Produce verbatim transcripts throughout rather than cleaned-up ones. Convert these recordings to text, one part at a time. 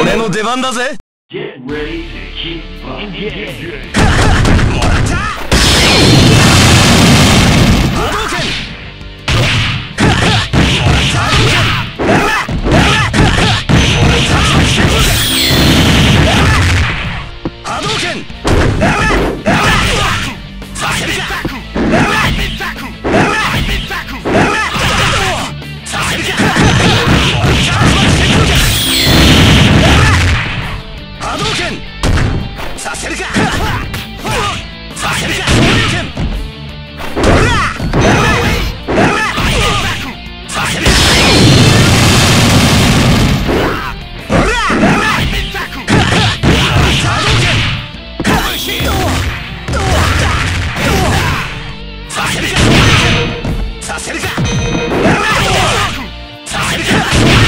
俺の出番だぜ。もらった波動拳。波動拳させるか。させるか。波動拳させるか。させるか。昇竜拳させるか。させるか。させるか。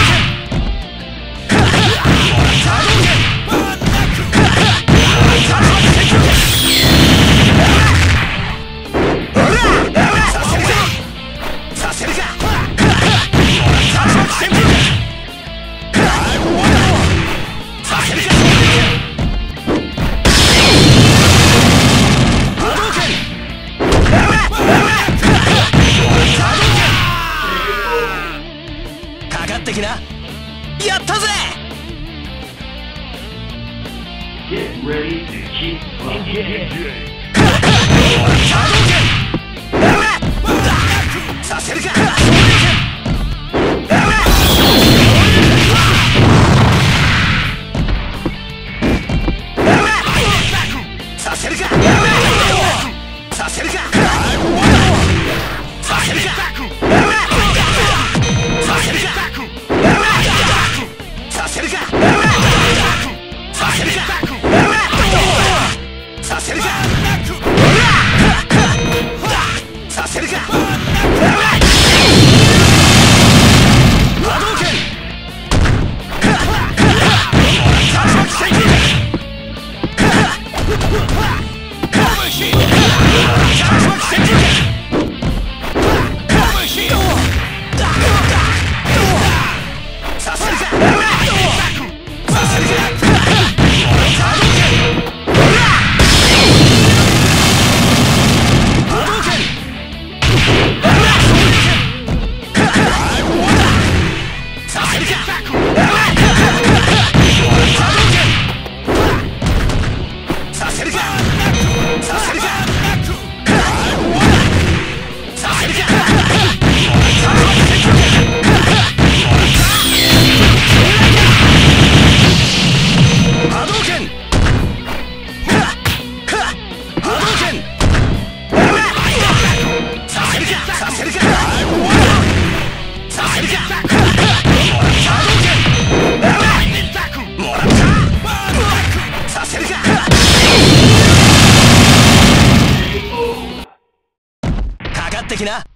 かかってきな。やったぜ。させるか。させるか。させるか。させるか。させるか。させるか。させるか。させるか。させるか。させるか。波動拳させるか。させるか。波動拳させるか。させるか。させるか。させるか。波動拳波動拳させるか。させるか。させるか。波動拳もらったさせるか。かかってきな。